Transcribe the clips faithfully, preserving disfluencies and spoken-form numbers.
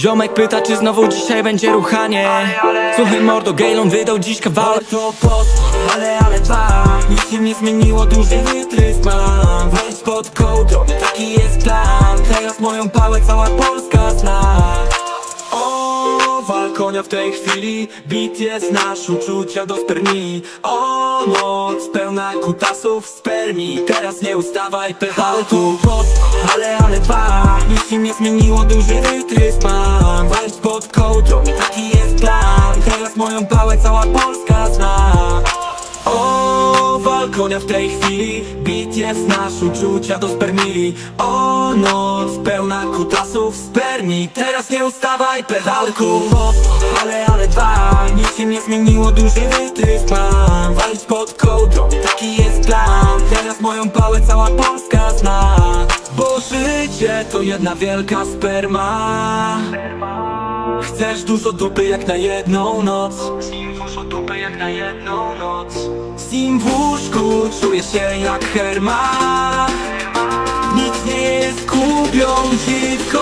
Ziomek pyta, czy znowu dzisiaj będzie ruchanie. Słuchaj mordo, Gejlon wydał dziś kawałek. To poszło, ale, ale dwa. Nic się nie zmieniło, duży wytrysk mam. Wejdź pod kołdrą, taki jest plan. Teraz moją pałę cała Polska zna. O, wal konia w tej chwili. Beat jest nasz, uczucia do spermii. O, noc pełna kutasów spermii. Teraz nie ustawaj, pedał tu poszło, ale, ale dwa. Nic się nie zmieniło, duży wytrysk mam. Wejdź pod kołdrą, taki jest plan. Teraz moją pałę cała Polska zna. O, wal konia w tej chwili. Beat jest nasz, uczucia do spermii. O, noc pełna kutasów spermii. Teraz nie ustawaj, pedałku. Ale, ale dwa. Nic się nie zmieniło, duży wytrysk mam. Walić pod kołdrą, taki jest plan. Teraz moją pałę cała Polska zna. Bo życie to jedna wielka sperma. Chcesz dużo dupy jak na jedną noc. Z nim dużo dupy jak na jedną noc. Z nim w łóżku czujesz się jak Herman. Nic nie jest kupią dziwką.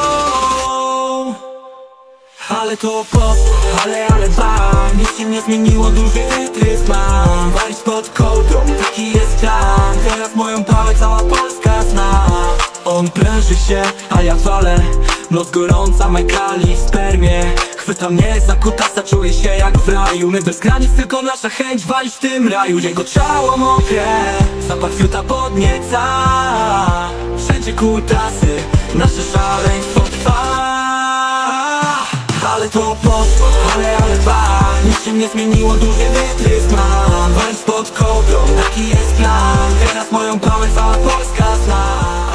Ale to poszło, ale, ale dwa. Nic się nie zmieniło, duży wytrysk mam. Walić pod kołdrą, taki jest plan. Teraz moją pałę cała Polska zna. On pręży się, a ja walę. Noc gorąca, Majkali w spermie. Chwyta mnie za kutasa, czuję się jak w raju. My bez granic, tylko nasza chęć walić w tym raju. Jego ciało mokre, zapach fiuta podnieca. Wszędzie kutasy, nasze szaleństwo trwa. Ale to poszło, ale, ale dwa. Nic się nie zmieniło, duży wytrysk mam. Walić pod kołdrą, taki jest plan. Teraz moją pałę cała Polska zna.